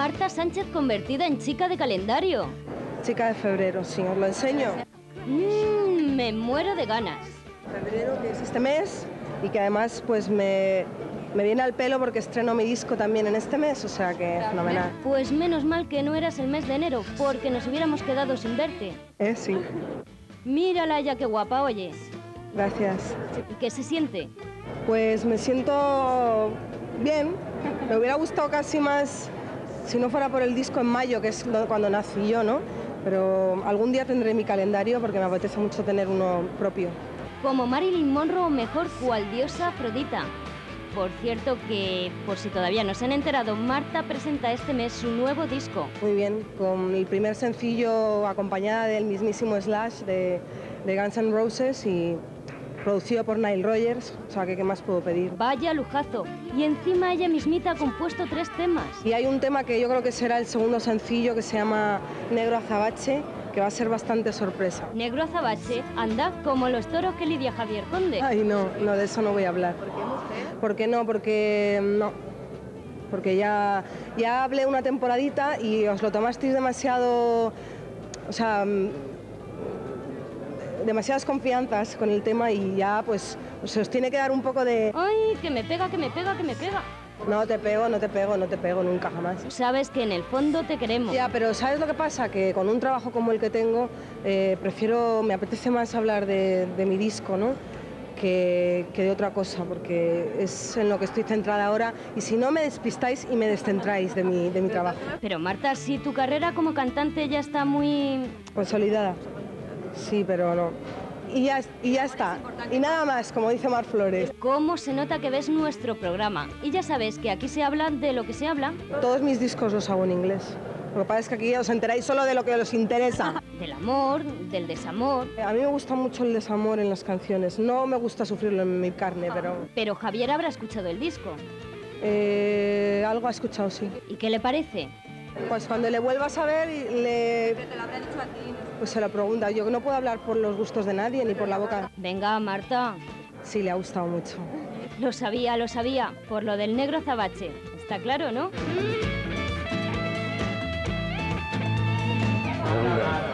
Marta Sánchez convertida en chica de calendario. Chica de febrero, sí, os lo enseño. Me muero de ganas. Febrero, que es este mes, y que además pues me viene al pelo porque estreno mi disco también en este mes, o sea que fenomenal. Pues menos mal que no eras el mes de enero, porque nos hubiéramos quedado sin verte. Sí. Mírala ya qué guapa, oye. Gracias. ¿Qué se siente? Pues me siento bien. Me hubiera gustado casi más si no fuera por el disco en mayo, que es cuando nací yo, ¿no? Pero algún día tendré mi calendario porque me apetece mucho tener uno propio. Como Marilyn Monroe o mejor cual diosa Afrodita. Por cierto que, por si todavía no se han enterado, Marta presenta este mes su nuevo disco. Muy bien, con el primer sencillo acompañada del mismísimo Slash de Guns N' Roses y producido por Nile Rodgers, o sea que qué más puedo pedir. Vaya lujazo. Y encima ella mismita ha compuesto 3 temas. Y hay un tema que yo creo que será el segundo sencillo que se llama Negro Azabache, que va a ser bastante sorpresa. Negro azabache, anda como los toros que lidia Javier Conde. Ay, no, de eso no voy a hablar. ¿Por qué, mujer? ¿Por qué no? Porque ya hablé una temporadita y os lo tomasteis demasiado, o sea, demasiadas confianzas con el tema y ya pues se os tiene que dar un poco de... Ay, que me pega, que me pega, que me pega. No te pego nunca jamás. Sabes que en el fondo te queremos. Ya, pero ¿sabes lo que pasa? Que con un trabajo como el que tengo, me apetece más hablar de mi disco, ¿no? Que de otra cosa, porque es en lo que estoy centrada ahora y si no me despistáis y me descentráis de mi trabajo. Pero Marta, si tu carrera como cantante ya está muy... Consolidada. Sí, pero no. Y ya está. Y nada más, como dice Mar Flores. ¿Cómo se nota que ves nuestro programa? Y ya sabes que aquí se habla de lo que se habla. Todos mis discos los hago en inglés. Lo que pasa es que aquí os enteráis solo de lo que os interesa. Del amor, del desamor. A mí me gusta mucho el desamor en las canciones. No me gusta sufrirlo en mi carne, pero... Pero Javier habrá escuchado el disco. Algo ha escuchado, sí. ¿Y qué le parece? Pues cuando le vuelvas a ver, Te lo habrá dicho a ti. pues se lo pregunta. Yo no puedo hablar por los gustos de nadie ni por la boca. Venga, Marta. Sí, le ha gustado mucho. Lo sabía, por lo del negro azabache. Está claro, ¿no?